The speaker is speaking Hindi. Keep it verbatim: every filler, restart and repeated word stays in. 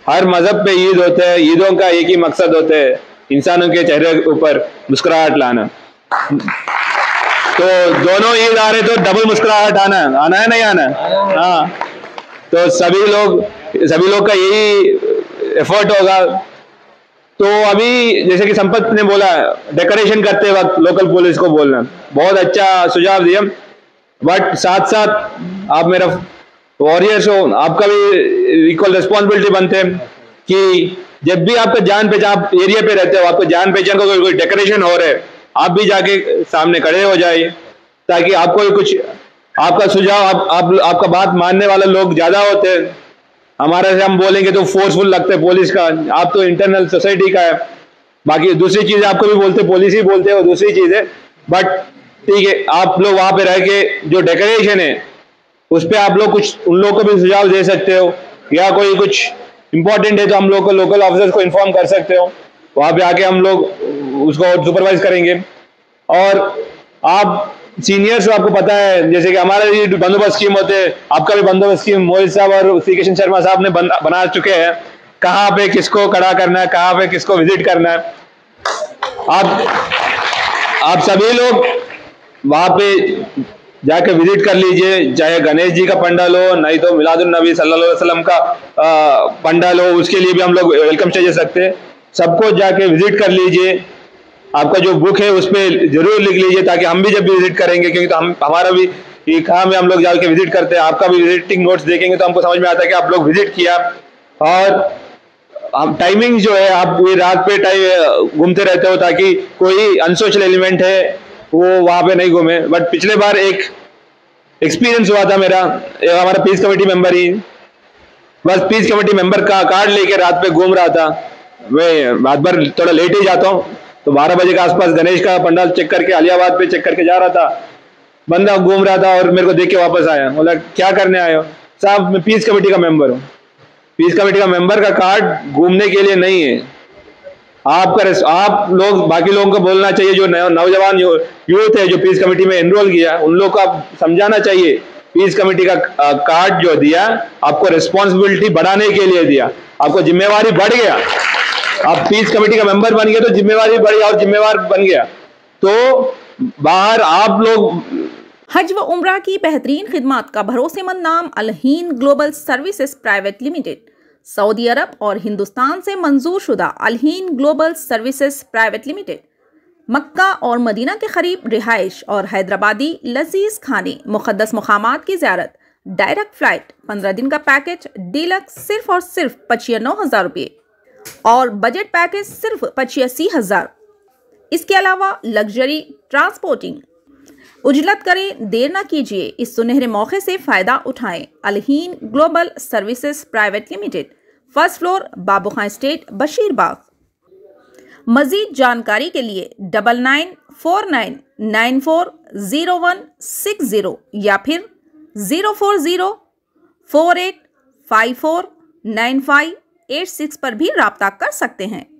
हर मजहब पे ईद होते हैं, ईदों का एक ही मकसद होता है, इंसानों के चेहरे के ऊपर मुस्कुराहट लाना। तो दोनों ईद आ रहे तो डबल मुस्कुराहट आना आना है नहीं आना? हाँ, तो सभी लोग सभी लोग का यही एफर्ट होगा। तो अभी जैसे कि संपत ने बोला, डेकोरेशन करते वक्त लोकल पुलिस को बोलना, बहुत अच्छा सुझाव दिया। बट साथ साथ आप मेरा वॉरियर्स हो, आपका भी इक्वल रिस्पॉन्सिबिलिटी बनते हैं कि जब भी आपका जान पहचान, आप एरिया पे रहते हो, आपको जान पहचान का कोई, कोई डेकोरेशन हो रहा है, आप भी जाके सामने खड़े हो जाइए, ताकि आपको कुछ आपका सुझाव, आप, आप आपका बात मानने वाले लोग ज्यादा होते हैं। हमारे से हम बोलेंगे तो फोर्सफुल लगते हैं पुलिस का, आप तो इंटरनल सोसाइटी का है। बाकी दूसरी चीज आपको भी बोलते, पुलिस ही बोलते हो दूसरी चीज है। बट ठीक है, आप लोग वहां पे रह के जो डेकोरेशन है उस पर आप लोग कुछ उन लोगों को भी सुझाव दे सकते हो, या कोई कुछ इंपॉर्टेंट है तो हम लोग को लोकल ऑफिसर्स को इन्फॉर्म कर सकते हो, वहां पे आके हम लोग उसको सुपरवाइज करेंगे। और आप सीनियर्स को आपको पता है, जैसे कि हमारे भी बंदोबस्त स्कीम होते हैं, आपका भी बंदोबस्त स्कीम मोहित साहब और श्री किशन शर्मा साहब ने बना, बना चुके हैं, कहाँ पे किसको खड़ा करना है, कहाँ पे किसको विजिट करना है। आप आप सभी लोग वहां पे जाके विजिट कर लीजिए, चाहे गणेश जी का पंडाल हो, नहीं तो मिलादुन नबी सल्लल्लाहु अलैहि वसल्लम का पंडाल हो, उसके लिए भी हम लोग वेलकम स्टेजेस रखते हैं। सबको जाके विजिट कर लीजिए, आपका जो बुक है उस पर जरूर लिख लीजिए, ताकि हम भी जब भी विजिट करेंगे, क्योंकि तो हम हमारा भी ये काम है, हम लोग जाके विजिट करते हैं, आपका भी विजिटिंग नोट्स देखेंगे तो हमको समझ में आता है कि आप लोग विजिट किया। और हम टाइमिंग जो है, आप ये रात पे टाइम घूमते रहते हो ताकि कोई अनसोशल एलिमेंट है वो वहां पे नहीं घूमे। बट पिछले बार एक एक्सपीरियंस हुआ था मेरा, हमारा पीस कमेटी मेंबर ही बस पीस कमेटी मेंबर का कार्ड लेके रात पे घूम रहा था। मैं रात भर थोड़ा लेट ही जाता हूँ, तो बारह बजे के आसपास गणेश का पंडाल चेक करके अलियाबाद पे चेक करके जा रहा था, बंदा घूम रहा था और मेरे को देख के वापस आया। बोला क्या करने आए हो? साहब मैं पीस कमेटी का मेंबर हूँ। पीस कमेटी का मेंबर का कार्ड घूमने के लिए नहीं है। आपका आप लोग बाकी लोगों को बोलना चाहिए, जो नौजवान यूथ है जो पीस कमेटी में एनरोल किया, उन लोग को आप समझाना चाहिए, पीस कमेटी का कार्ड जो दिया आपको रिस्पॉन्सिबिलिटी बढ़ाने के लिए दिया, आपको जिम्मेवारी बढ़ गया, आप पीस कमेटी का मेंबर बन गए तो जिम्मेवारी बढ़ी और जिम्मेवार बन गया। तो बाहर आप लोग हज व उम्रा की बेहतरीन खिदमत का भरोसेमंद नाम Al-Hind global services private limited, Saudi Arab और हिंदुस्तान से मंजूर शुदा Al-Hind global services private limited, Mecca और मदीना के करीब रिहाइश और हैदराबादी लजीज खाने, मुक़द्दस मुकामात की ज़ियारत, डायरेक्ट फ्लाइट, पंद्रह दिन का पैकेज डीलक्स सिर्फ और सिर्फ पचानवे हज़ार रुपये और बजट पैकेज सिर्फ पचासी हज़ार। इसके अलावा लग्जरी ट्रांसपोर्टिंग। उजलत करें, देर न कीजिए, इस सुनहरे मौके से फ़ायदा उठाएं। Al-Hind global services private limited, first floor, Babu Khan estate, Basheerbagh. मज़ीद जानकारी के लिए double nine four nine nine four zero one six zero या फिर zero four zero four eight five four nine five eight six पर भी राब्ता कर सकते हैं।